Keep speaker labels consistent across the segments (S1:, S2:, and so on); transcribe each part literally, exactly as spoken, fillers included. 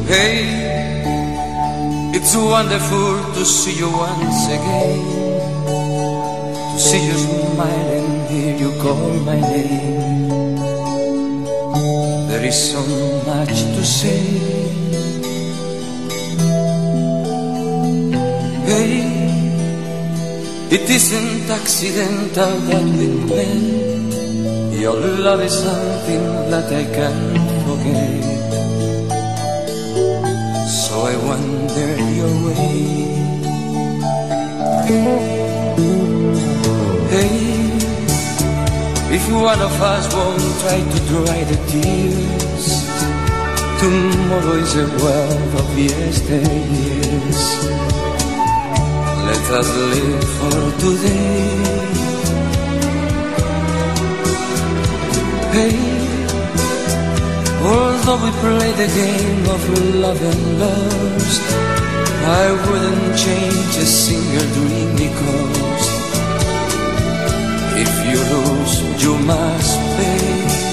S1: Hey, it's wonderful to see you once again, to see you smile and hear you call my name. There is so much to say. Hey, it isn't accidental that we met. Your love is something that I can't forget. So I wandered your way. Hey, if one of us won't try to dry the tears, tomorrow is a world of yesteryears. Let us live for today. Hey, although we play the game of love and lust, I wouldn't change a single dream, because if you lose, you must pay.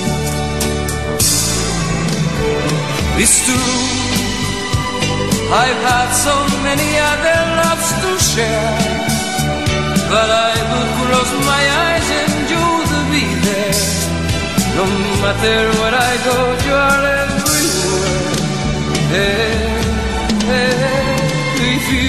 S1: It's true, I've had so many other loves to share, but I would close my eyes and you'd be there. No matter where I go, you are everywhere. Hey, hey, if you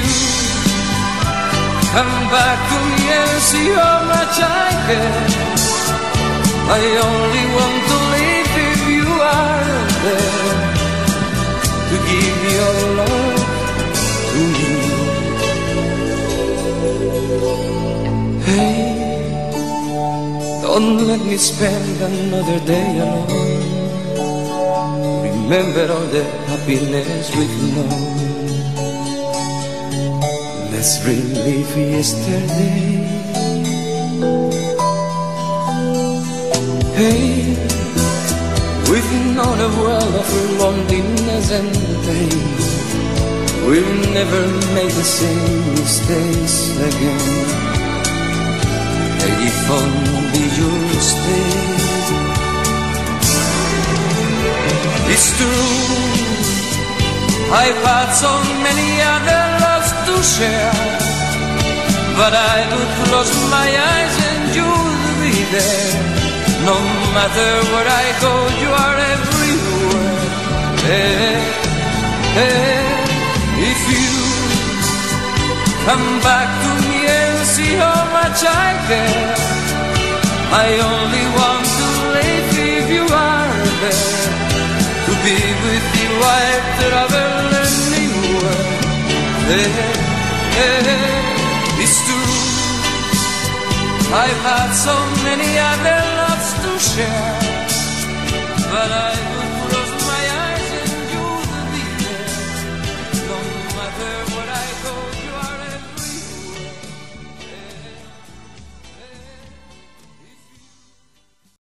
S1: come back to me and see how much I care, I only want to live if you are there, to give your love to me. Hey, don't let me spend another day alone. Remember all the happiness we've known. Let's relive yesterday. Hey, we've known a world of loneliness and pain. We'll never make the same mistakes again. If only you'll stay. It's true, I've had so many other loves to share, but I would close my eyes and you'd be there. No matter where I go, you are everywhere. Hey, hey, if you come back to me and see how much I care, I only want to live if you are there, to be with you I'd travel anywhere. Hey, hey, it's true, I've had so many other loves to share, but I